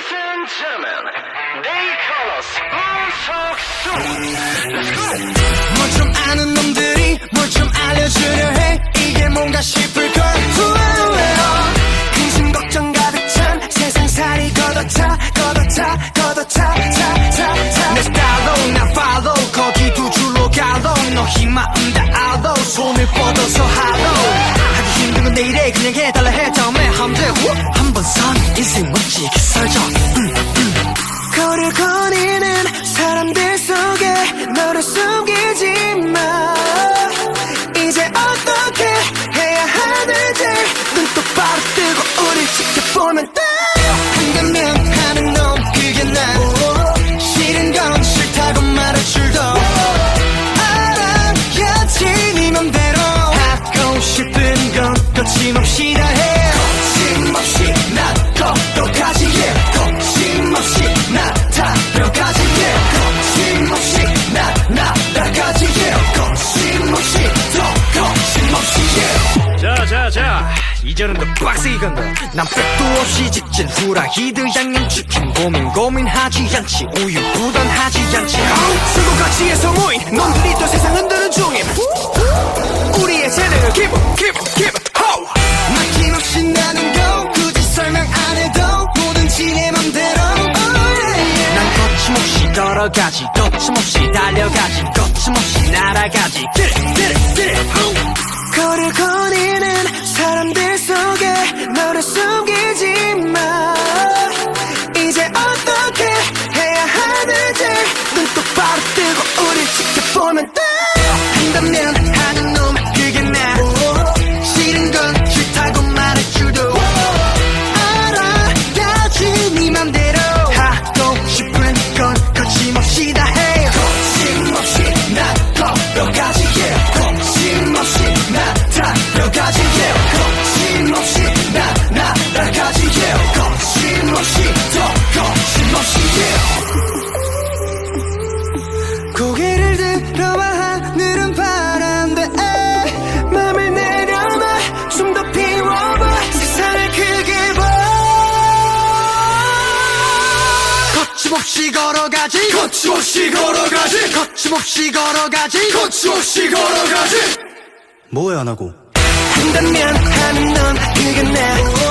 Ladies and gentlemen, they call us booseokseon. Let's go. 뭘 좀 아는 놈들이 뭘 좀 알려주려 해. 이게 뭔가 싶을걸. 근심 걱정 가득 찬 세상살이 걷어차 내 스타일로 나 follow 거기 두 줄로 가도 너희 마음 다 알도 손을 뻗어서 하도 하기 힘든 건 내일에 그냥 해달라 해 다음에 하면 돼. 한번 선 인생 멋지게 설정. 거리를 거니는 사람들 속에 너를 숨기지 마. 이제 어떻게 해야 하는지 눈 똑바로 뜨고 우릴 지켜보면 돼. 한가면 하는 놈 그게 난 싫은 건 싫다고 말할 줄도 알아야지. 네 맘대로 하고 싶은 건 거침없이 다 해. 거침없이 난 걷어가지. 거침없이 나 달려가지. 거침없이 나 날아가지. 거침없이 더 거침없이. 자 이제는 더 빡세게 간다. 난 백도 없이 직진 후라이드 양념치킨 고민하지 않지. 우유부단하지 않지. 수고가치에서 모인 놈들이 또 세상 흔드는 중임. 우리의 재능을 keep ho. 막힘없이 나는 거 굳이 설명 안 해도 뭐든지 내 맘대로. 난 거침없이 걸어가지. 거침없이 달려가지. 거침없이 날아가지. Get it. 거리를 거니는 사람들 속에 너를 숨기지 마. 이제 어떻게 해야 하는지 눈 똑바로 뜨고 우릴 지켜보면 돼. 한다면 하는 놈 그게 나 싫은 건 싫다고 말할 줄도 알아야지. 네 맘대로 하고 싶은 건 거침없이 다 해. 거침없이 나 걸어가지. 거침없이 나 달려가지. 거침없이 나 날아가지. 거침없이 더 거침없이. 고개를 들어봐 하늘은 파란데 맘을 내려놔 좀 더 피워봐 세상을 크게 봐. 거침없이 걸어가지. 거침없이 걸어가지. 거침없이 걸어가지. 거침없이 걸어가지. 뭐해 안 하고? 한다면 하는 넌 그게 나